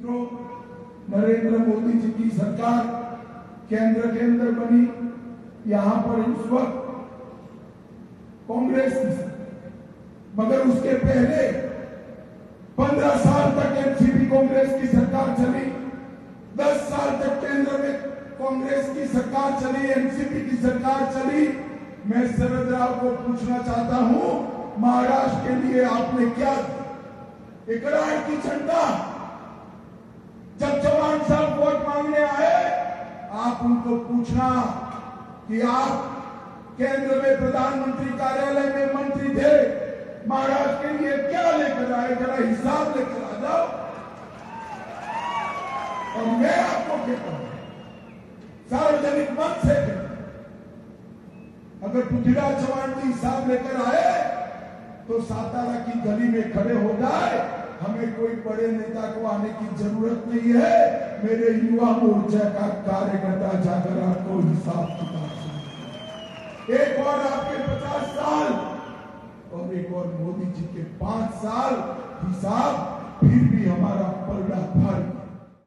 मित्रों, नरेंद्र मोदी जी की सरकार केंद्र के अंदर बनी। यहां पर उस वक्त कांग्रेस थी, मगर उसके पहले 15 साल तक एनसीपी कांग्रेस की सरकार चली। 10 साल तक केंद्र में कांग्रेस की सरकार चली, एनसीपी की सरकार चली। मैं शरद राव को पूछना चाहता हूं, महाराष्ट्र के लिए आपने क्या इकरार की झंडा? जब चौहान साहब वोट मांगने आए, आप उनको पूछना कि आप केंद्र में प्रधानमंत्री कार्यालय में मंत्री थे, महाराष्ट्र के लिए क्या लेकर आए? जरा हिसाब लेकर आ जाओ। और मैं आपको कहता हूं, सार्वजनिक मंच से अगर पृथ्वीराज चौहान जी हिसाब लेकर आए तो सातारा की गली में खड़े हो जाए। हमें कोई बड़े नेता को आने की जरूरत नहीं है। मेरे युवा मोर्चा का कार्यकर्ता जाकर आपको हिसाब किताब सुनाए। एक और आपके 50 साल और एक और मोदी जी के 5 साल, हिसाब फिर भी हमारा पलड़ा भारी